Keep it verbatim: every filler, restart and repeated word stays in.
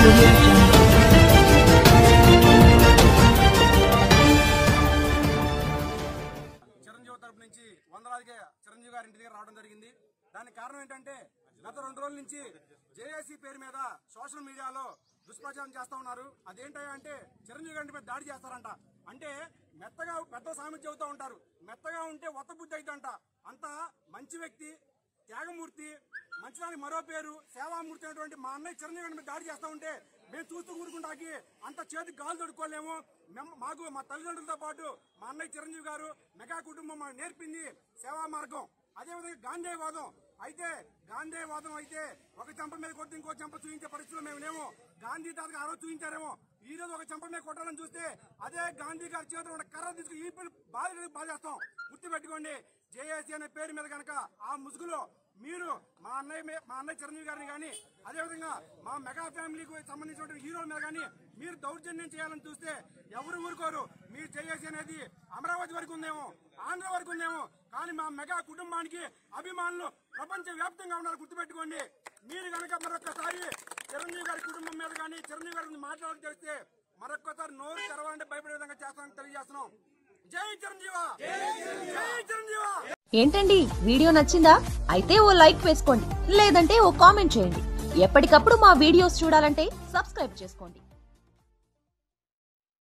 చిరంజీవి తరపు నుంచి వందలాదిగా చిరంజీవి గారి ఇంటి దగ్గర రావడం జరిగింది. దానికి కారణం ఏంటంటే గత రెండు రోజుల నుంచి జేఏసీ పేరు మీద సోషల్ మీడియాలో దుష్ప్రచారం చేస్తా ఉన్నారు. అదేంటయ్యా అంటే చిరంజీవి గారి మీద దాడి చేస్తారంట. అంటే మెత్తగా పెద్ద సామెత చెబుతూ ఉంటారు, మెత్తగా ఉంటే ఒత్త బుద్ధి అయితంట. అంత మంచి వ్యక్తి, త్యాగమూర్తి, మంచిదానికి మరో పేరు సేవామూర్తి అయినటువంటి మా అన్నయ్య చిరంజీవి గారి మీద దాడి చేస్తా ఉంటే మేము చూస్తూ ఊరుకుంటాకి అంత చేతికి గాలు తొడుక్కోలేము. మాకు మా తల్లిదండ్రులతో పాటు మా అన్నయ్య చిరంజీవి గారు మెగా కుటుంబం మాకు నేర్పింది సేవా మార్గం. అదేవిధంగా గాంధేయవాదం అయితే గాంధేయవాదం అయితే ఒక చెంప మీద కొట్టి ఇంకో చెంప చూపించే పరిస్థితుల్లో మేము లేము. గాంధీ తాతకు ఆ రోజు చూపించారేమో, ఈ రోజు ఒక చెంప మీద కొట్టాలని చూస్తే అదే గాంధీ గారి చేతిలో ఉన్న కర్ర తీసుకుని ఈ పిల్లలు బాధ బాధ చేస్తాం. గుర్తుపెట్టుకోండి, జేఏసీ అనే పేరు మీద కనుక ఆ ముసుగులో మీరు మా అన్నయ్య మా అన్నయ్య చిరంజీవి గారిని కానీ అదేవిధంగా మా మెగా ఫ్యామిలీకి సంబంధించిన హీరోల మీద కానీ మీరు దౌర్జన్యం చేయాలని చూస్తే ఎవరు ఊరుకోరు. మీరు జేఏసీ అనేది అమరావతి వరకు ఉందేమో, ఆంధ్ర వరకు ఉందేమో, కానీ మా మెగా కుటుంబానికి అభిమానులు ప్రపంచ వ్యాప్తంగా ఉన్నారు. గుర్తుపెట్టుకోండి. మీరు కనుక మరొకసారి చిరంజీవి గారి కుటుంబం మీద కానీ చిరంజీవి గారి మాట్లాడాలని తెలిస్తే మరొకసారి నోరు తెరవాలంటే భయపడే విధంగా చేస్తామని తెలియజేస్తున్నాం. జై చిరంజీవా, జై చిరంజీవా. ఏంటండి వీడియో నచ్చిందా? అయితే ఓ లైక్ వేసుకోండి, లేదంటే ఓ కామెంట్ చేయండి. ఎప్పటికప్పుడు మా వీడియోస్ చూడాలంటే సబ్స్క్రైబ్ చేసుకోండి.